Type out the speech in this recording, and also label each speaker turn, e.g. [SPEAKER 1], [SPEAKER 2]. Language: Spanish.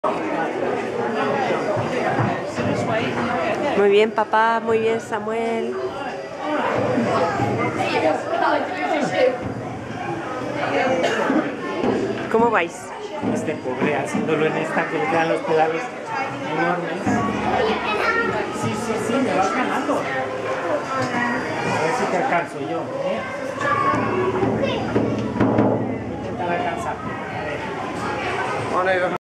[SPEAKER 1] Muy bien, papá, muy bien, Samuel. ¿Cómo vais?
[SPEAKER 2] Este pobre haciéndolo en esta que le quedan los pedales enormes. Sí, me vas ganando. A ver si te alcanzo yo, Voy a intentar alcanzarte. A ver.